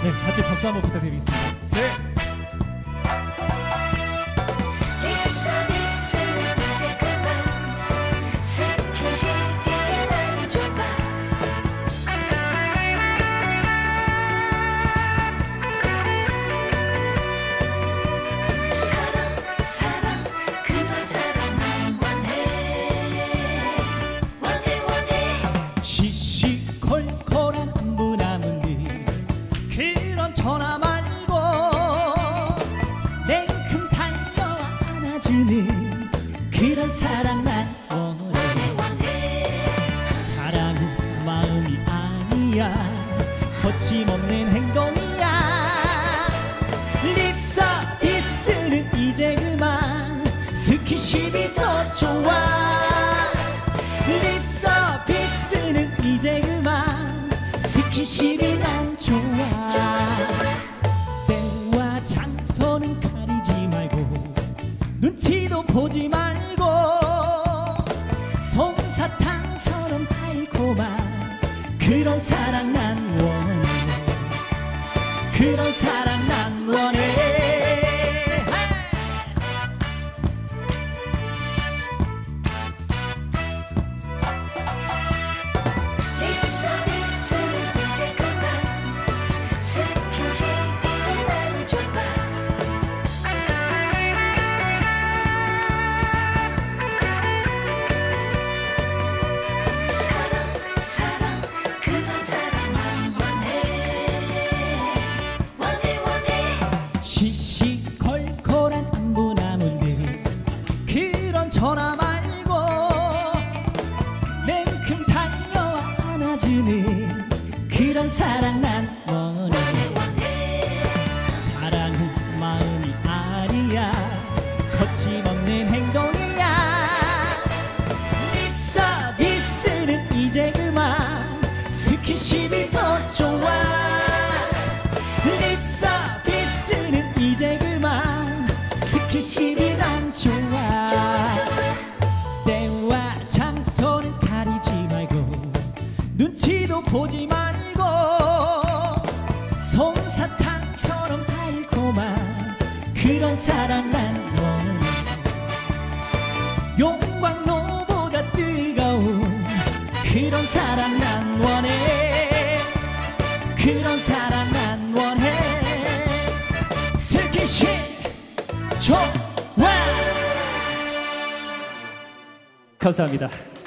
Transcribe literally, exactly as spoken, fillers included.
네, 같이 박수 한번 부탁드리겠습니다. 네. 시시콜콜한 안부나무니 그런 전화 말고 냉큼 달려와 안아주는 그런 사랑 난 원해. 사랑은 마음이 아니야, 거침없는 행동이야. 립서비스는 이제 그만, 스킨십이 더 좋아. 립서비스는 이제 그만, 스킨십이 난 좋아. 때와 장소는 가리지 말고 눈치도 보지 말고 솜사탕처럼 달콤한 그런 사랑 난 원해. 그런 사랑 난 원해. 시시콜콜한 안부나무들 그런 전화 말고 냉큼 달려와 안아주는 그런 사랑 난 원해. 사랑은 마음이 아니야, 거침없는 행동이야. 립서비스는 이제 그만, 스킨십이 더 좋아. 립서비스는 이제 그만, 스킨십이 난 좋아. 때와 장소는 가리지 말고 눈치도 보지 말고 솜사탕처럼 달콤한 그런 사랑 난 원해. 용광로보다 뜨거운 그런 사랑 난 원해. 그런 사랑 난 원해. 스킨십 좋아. 감사합니다.